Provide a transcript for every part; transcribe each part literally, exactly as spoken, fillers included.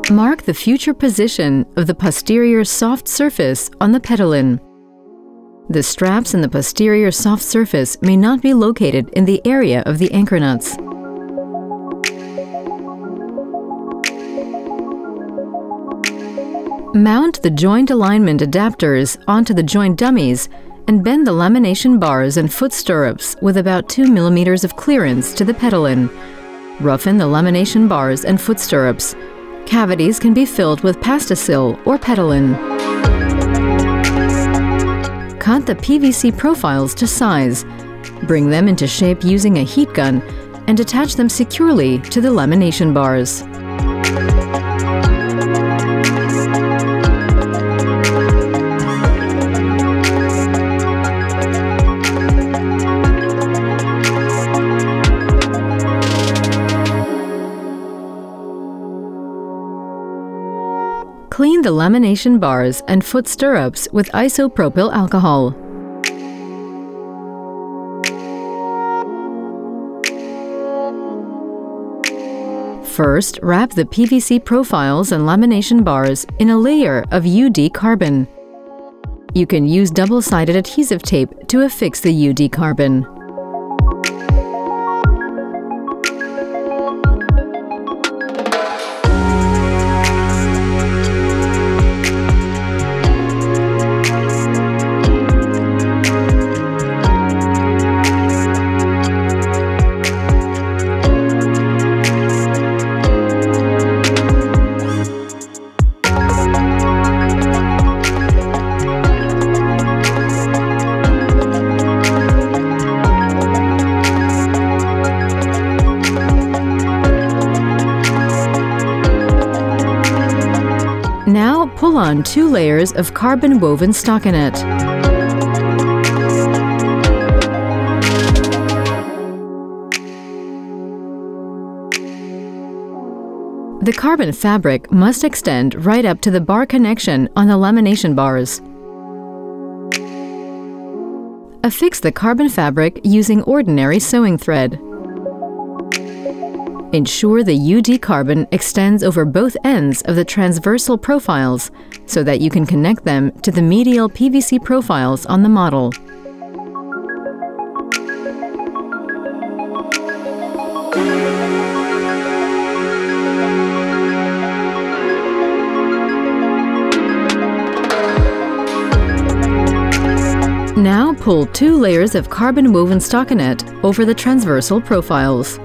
Mark the future position of the posterior soft surface on the pedalin. The straps in the posterior soft surface may not be located in the area of the anchor nuts. Mount the joint alignment adapters onto the joint dummies and bend the lamination bars and foot stirrups with about two millimeters of clearance to the pedalin. Roughen the lamination bars and foot stirrups. Cavities can be filled with Pastacil or pedalin. Cut the P V C profiles to size. Bring them into shape using a heat gun and attach them securely to the lamination bars. Clean the lamination bars and foot stirrups with isopropyl alcohol. First, wrap the P V C profiles and lamination bars in a layer of U D carbon. You can use double-sided adhesive tape to affix the U D carbon. Now pull on two layers of carbon woven stockinette. The carbon fabric must extend right up to the bar connection on the lamination bars. Affix the carbon fabric using ordinary sewing thread. Ensure the U D carbon extends over both ends of the transversal profiles so that you can connect them to the medial P V C profiles on the model. Now pull two layers of carbon woven stockinette over the transversal profiles.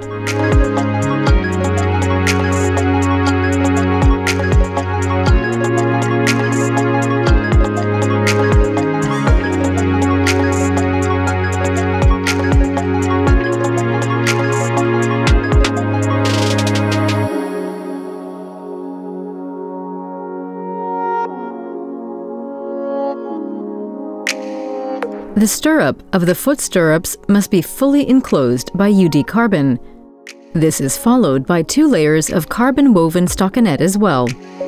The stirrup of the foot stirrups must be fully enclosed by U D carbon. This is followed by two layers of carbon woven stockinette as well.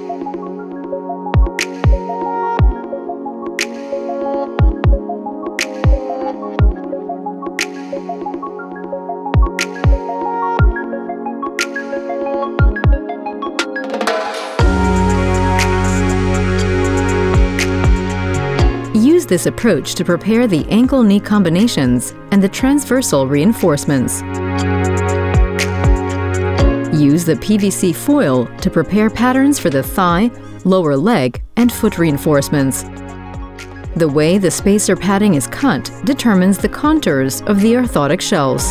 Use this approach to prepare the ankle-knee combinations and the transversal reinforcements. Use the P V C foil to prepare patterns for the thigh, lower leg, and foot reinforcements. The way the spacer padding is cut determines the contours of the orthotic shells.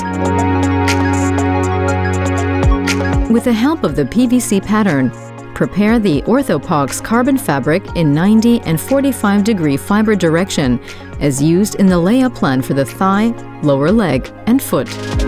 With the help of the P V C pattern, prepare the Orthobock's carbon fabric in ninety and forty-five degree fiber direction as used in the layup plan for the thigh, lower leg, and foot.